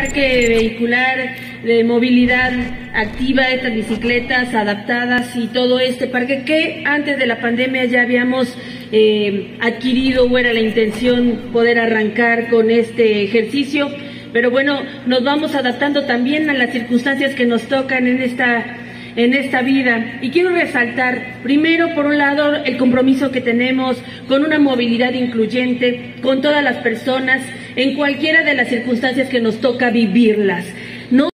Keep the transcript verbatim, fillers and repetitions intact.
parque vehicular de movilidad activa, estas bicicletas adaptadas y todo este parque que antes de la pandemia ya habíamos eh, adquirido, o era la intención poder arrancar con este ejercicio, pero bueno, nos vamos adaptando también a las circunstancias que nos tocan en esta en esta vida. Y quiero resaltar, primero, por un lado, el compromiso que tenemos con una movilidad incluyente, con todas las personas, en cualquiera de las circunstancias que nos toca vivirlas.